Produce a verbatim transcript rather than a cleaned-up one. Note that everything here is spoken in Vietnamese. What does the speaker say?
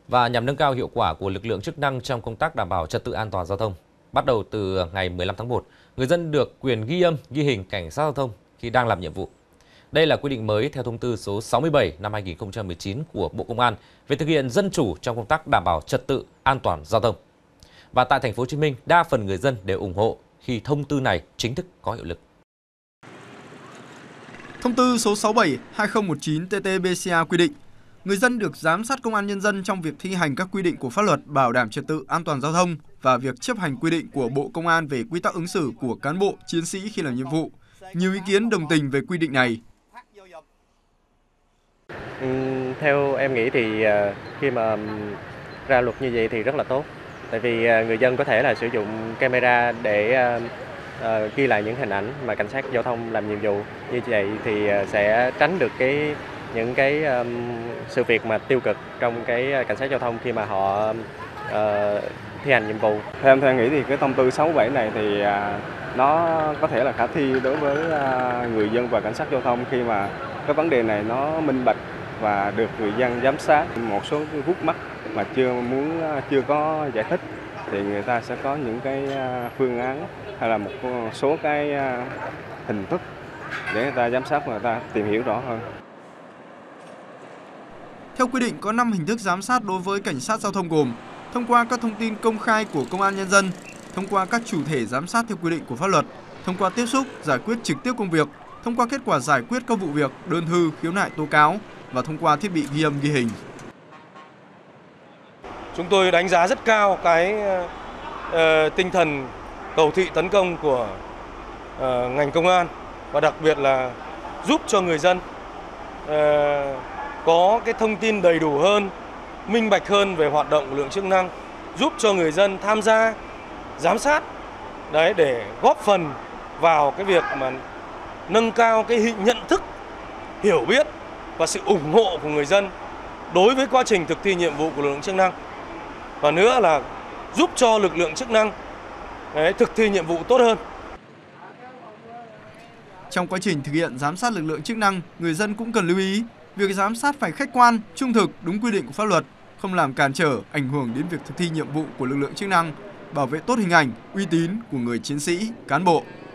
Và nhằm nâng cao hiệu quả của lực lượng chức năng trong công tác đảm bảo trật tự an toàn giao thông, bắt đầu từ ngày mười lăm tháng một, người dân được quyền ghi âm, ghi hình cảnh sát giao thông khi đang làm nhiệm vụ. Đây là quy định mới theo thông tư số sáu mươi bảy năm hai nghìn không trăm mười chín của Bộ Công an về thực hiện dân chủ trong công tác đảm bảo trật tự an toàn giao thông. Và tại thành phố Hồ Chí Minh, đa phần người dân đều ủng hộ khi thông tư này chính thức có hiệu lực. Thông tư số sáu mươi bảy hai nghìn không trăm mười chín T T B C A quy định, người dân được giám sát công an nhân dân trong việc thi hành các quy định của pháp luật bảo đảm trật tự an toàn giao thông và việc chấp hành quy định của Bộ Công an về quy tắc ứng xử của cán bộ, chiến sĩ khi làm nhiệm vụ. Nhiều ý kiến đồng tình về quy định này. Ừ, theo em nghĩ thì khi mà ra luật như vậy thì rất là tốt. Tại vì người dân có thể là sử dụng camera để uh, ghi lại những hình ảnh mà cảnh sát giao thông làm nhiệm vụ. Như vậy thì sẽ tránh được cái những cái um, sự việc mà tiêu cực trong cái cảnh sát giao thông khi mà họ uh, thi hành nhiệm vụ. Theo em, theo em nghĩ thì cái thông tư sáu mươi bảy này thì uh, nó có thể là khả thi đối với uh, người dân và cảnh sát giao thông khi mà cái vấn đề này nó minh bạch và được người dân giám sát. Một số khúc mắc mà chưa muốn chưa có giải thích thì người ta sẽ có những cái phương án hay là một số cái hình thức để người ta giám sát và người ta tìm hiểu rõ hơn. Theo quy định có năm hình thức giám sát đối với cảnh sát giao thông gồm: thông qua các thông tin công khai của công an nhân dân, thông qua các chủ thể giám sát theo quy định của pháp luật, thông qua tiếp xúc, giải quyết trực tiếp công việc, thông qua kết quả giải quyết các vụ việc, đơn thư, khiếu nại tố cáo và thông qua thiết bị ghi âm ghi hình. Chúng tôi đánh giá rất cao cái uh, tinh thần cầu thị tấn công của uh, ngành công an và đặc biệt là giúp cho người dân uh, có cái thông tin đầy đủ hơn, minh bạch hơn về hoạt động của lực lượng chức năng, giúp cho người dân tham gia giám sát đấy để góp phần vào cái việc mà nâng cao cái nhận thức, hiểu biết và sự ủng hộ của người dân đối với quá trình thực thi nhiệm vụ của lực lượng chức năng. Và nữa là giúp cho lực lượng chức năng đấy, thực thi nhiệm vụ tốt hơn. Trong quá trình thực hiện giám sát lực lượng chức năng, người dân cũng cần lưu ý việc giám sát phải khách quan, trung thực, đúng quy định của pháp luật, không làm cản trở, ảnh hưởng đến việc thực thi nhiệm vụ của lực lượng chức năng, bảo vệ tốt hình ảnh, uy tín của người chiến sĩ, cán bộ.